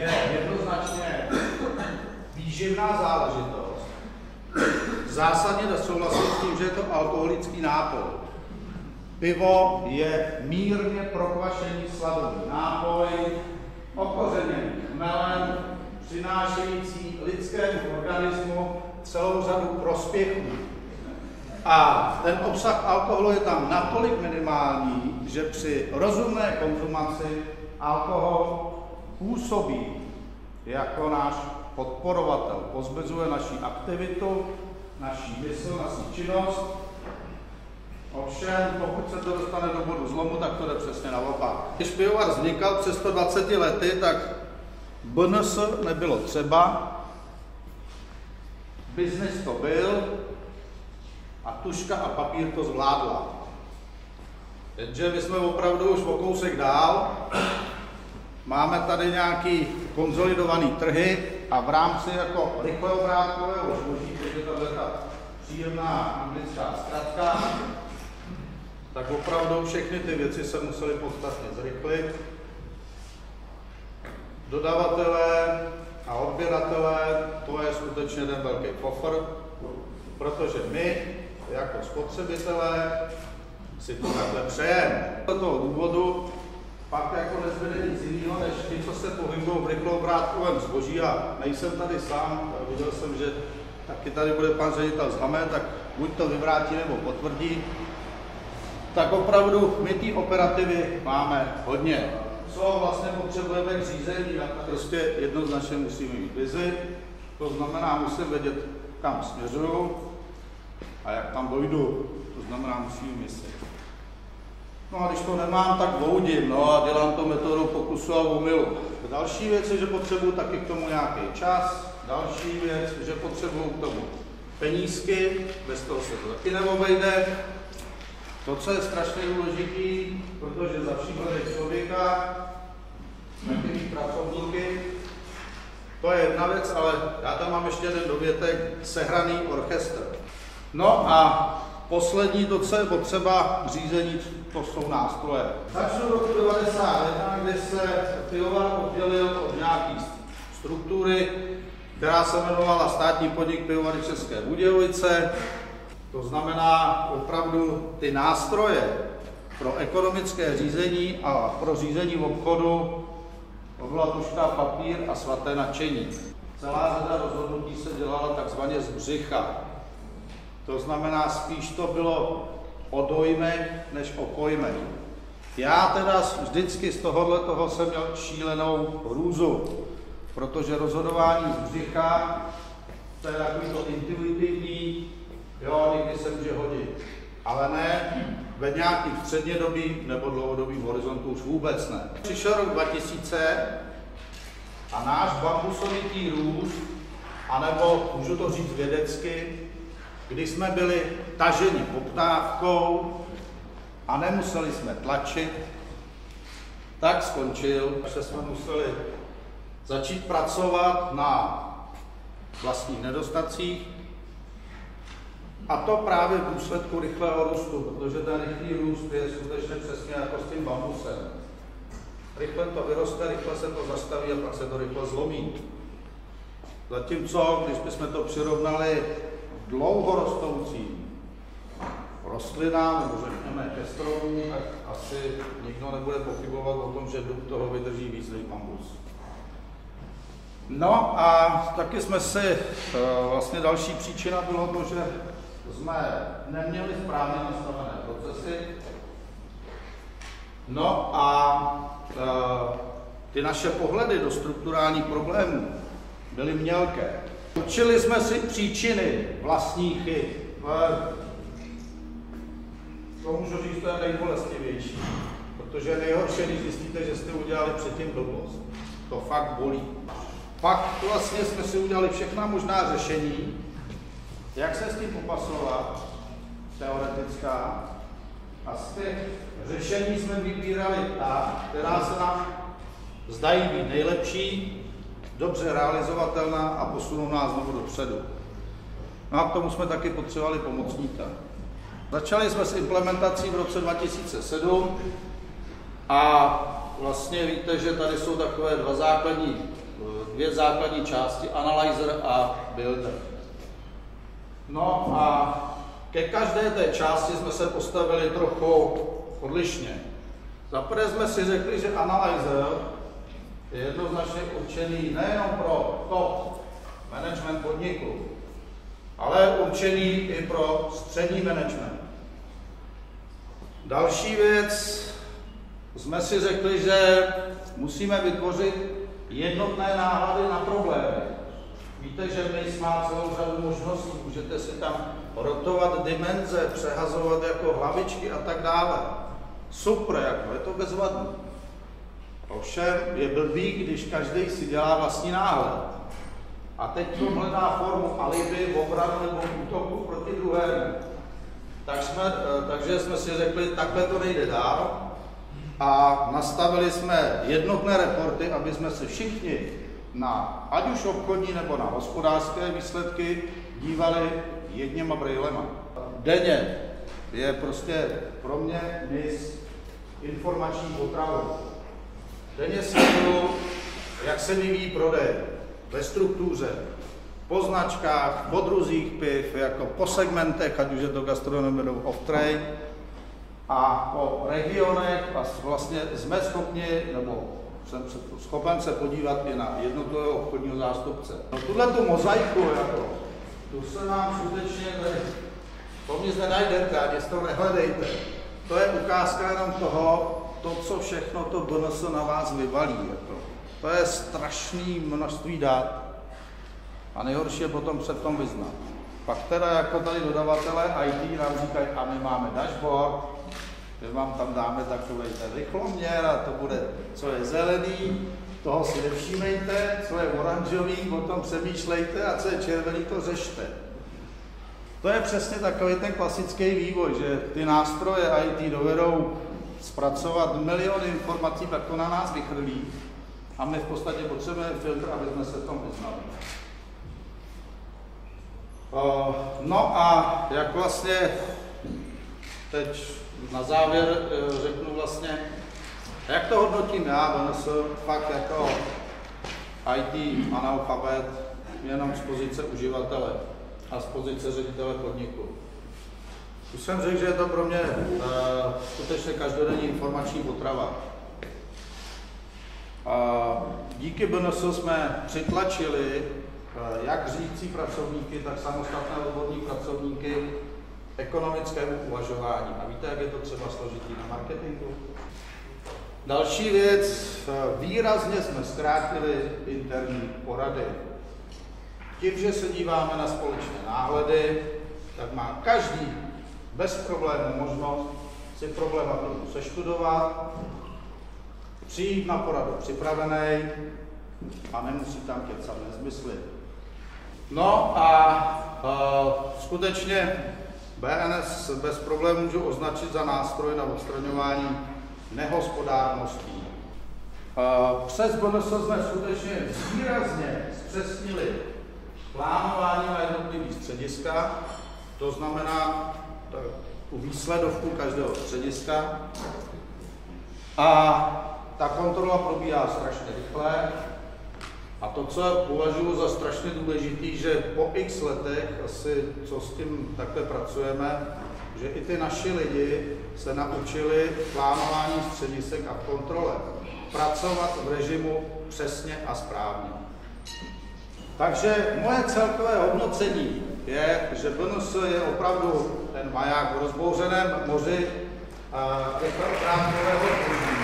je jednoznačně výživná záležitost. Zásadně nesouhlasím s tím, že je to alkoholický nápoj. Pivo je mírně prokvašený sladový nápoj, okořeněný chmelem, přinášející lidskému organismu celou řadu prospěchů. A ten obsah alkoholu je tam natolik minimální, že při rozumné konzumaci alkohol působí jako náš podporovatel, pozbuzuje naši aktivitu, naši mysl, naši činnost. Ovšem, pokud se to dostane do bodu zlomu, tak to jde přesně naopak. Když pivovar vznikal před 120 lety, tak BNS nebylo třeba, biznis to byl a tužka a papír to zvládla. Jenže my jsme opravdu už o kousek dál, máme tady nějaký konsolidovaný trhy a v rámci jako rychleobrátkového zboží, protože to je ta příjemná anglická zkratka, tak opravdu všechny ty věci se musely podstatně zrychlit. Dodavatelé a odběratelé, to je skutečně ten velký kofr, protože my, jako spotřebitelé, si to takhle přejeme. Z toho důvodu pak jako nezbyde nic jiného, než ti, co se pohybují v rychlobrátkovém zboží, a nejsem tady sám, viděl jsem, že taky tady bude pan ředitel z Hamé, tak buď to vyvrátí nebo potvrdí, tak opravdu my té operativy máme hodně. Co vlastně potřebujeme k řízení, tak prostě jednoznačně musíme mít vizi, to znamená, musím vědět, kam směřuju a jak tam dojdu, to znamená, musím myslet. No a když to nemám, tak voudím, no a dělám to metodou pokusu a omylu. Další věc je, že potřebuju taky k tomu nějaký čas, další věc, že potřebuju k tomu penízky, bez toho se to taky neobejde. To, co je strašně důležitý, protože za případek člověka jsme ty pracovníky, to je jedna věc, ale já tam mám ještě jeden dovětek, sehraný orchestr. No a poslední, to, co je potřeba k řízení, to jsou nástroje. Začnu roku 1991, kdy se pivovar oddělil od nějaké struktury, která se jmenovala Státní podnik Pivovary České Budějovice. To znamená opravdu ty nástroje pro ekonomické řízení a pro řízení v obchodu, to byla tužka, papír a svaté nadšení. Celá řada rozhodnutí se dělala takzvaně z břicha. To znamená, spíš to bylo o dojmech než o pojmech. Já teda vždycky z toho jsem měl šílenou hrůzu, protože rozhodování z břicha, to je takový to intuitivní, jo, někdy se může hodit, ale ne ve nějakým střednědobým nebo dlouhodobým horizontu už vůbec ne. Přišel rok 2000 a náš bambusovitý růst, anebo můžu to říct vědecky, kdy jsme byli taženi poptávkou a nemuseli jsme tlačit, tak skončil, že jsme museli začít pracovat na vlastních nedostatcích, a to právě v důsledku rychlého růstu, protože ten rychlý růst je skutečně přesně jako s tím bambusem. Rychle to vyroste, rychle se to zastaví a pak se to rychle zlomí. Zatímco, když bychom to přirovnali dlouhorostoucím rostlinám, nebo řekněme ke stromům, tak asi nikdo nebude pochybovat o tom, že dub toho vydrží víc než bambus. No a taky jsme si, vlastně další příčina bylo to, že jsme neměli správně nastavené procesy. No a ty naše pohledy do strukturálních problémů byly mělké. Učili jsme si příčiny vlastních chyb. To můžu říct, to je nejbolestivější, protože nejhorší, když zjistíte, že jste udělali předtím blbost. To fakt bolí. Pak vlastně jsme si udělali všechna možná řešení, jak se s tím popasovat, teoretická, a z těch řešení jsme vybírali ta, která se nám zdají být nejlepší, dobře realizovatelná a posunou nás znovu dopředu. No a k tomu jsme taky potřebovali pomocníka. Začali jsme s implementací v roce 2007 a vlastně víte, že tady jsou takové dva základní dvě základní části, analyzer a builder. No a ke každé té části jsme se postavili trochu odlišně. Zaprvé jsme si řekli, že analyzer je jednoznačně určený nejenom pro top management podniku, ale určený i pro střední management. Další věc, jsme si řekli, že musíme vytvořit jednotné náhledy na problémy. Víte, že Maze má celou řadu možností, můžete si tam rotovat dimenze, přehazovat jako hlavičky a tak dále. Super, jako je to bezvadné. Ovšem je blbý, když každý si dělá vlastní náhled. A teď to hledá formu alibi, obranu nebo útoku proti druhému. Takže jsme si řekli, takhle to nejde dál. A nastavili jsme jednotné reporty, aby jsme se všichni na ať už obchodní nebo na hospodářské výsledky dívali jedněma brýlema. Denně je prostě pro mě mis informační potravou. Denně sleduju, jak se vyvíjí prodej ve struktuře, po značkách, po druzích piv, jako po segmentech, ať už je to gastronomie nebo off-trade, a po regionech a vlastně jsme schopni, nebo jsem schopen se podívat i na jednotlivého obchodního zástupce. No tuhletu mozaiku, jako, tu se nám skutečně, to nic nenajdete, ani z toho nehledejte. To je ukázka jenom toho, to, co všechno to BNS na vás vyvalí. Jako. To je strašné množství dat a nejhorší je potom se v tom vyznat. Pak teda jako tady dodavatelé IT nám říkají, a my máme dashboard, my vám tam dáme takový ten rychloměr a to bude, co je zelený, toho si nevšímejte, co je oranžový, o tom přemýšlejte a co je červený, to řešte. To je přesně takový ten klasický vývoj, že ty nástroje IT dovedou zpracovat miliony informací, tak to na nás vychrlí a my v podstatě potřebujeme filtr, aby jsme se v tom vyznali. No a jak vlastně teď na závěr řeknu vlastně, jak to hodnotím já, BNS fakt jako IT analfabet jenom z pozice uživatele a z pozice ředitele podniku. Už jsem řekl, že je to pro mě skutečně každodenní informační potrava. Díky BNS jsme přitlačili jak řídící pracovníky, tak samostatné odborní pracovníky ekonomickému uvažování. A víte, jak je to třeba složitý na marketingu? Další věc, výrazně jsme zkrátili interní porady. Tím, že se díváme na společné náhledy, tak má každý bez problémů možnost si problematiku seštudovat, přijít na poradu připravený a nemusí tam kecat nezmysly. No a skutečně BNS bez problémů můžu označit za nástroj na odstraňování nehospodárností. Přes BNS jsme skutečně výrazně zpřesnili plánování na jednotlivý střediska, to znamená tu výsledovku každého střediska. A ta kontrola probíhá strašně rychle. A to, co považuji za strašně důležitý, že po x letech, asi co s tím takhle pracujeme, že i ty naši lidi se naučili plánování středisek a v kontrole pracovat v režimu přesně a správně. Takže moje celkové hodnocení je, že BNS je opravdu ten maják v rozbouřeném moři rychloobránkového pruží.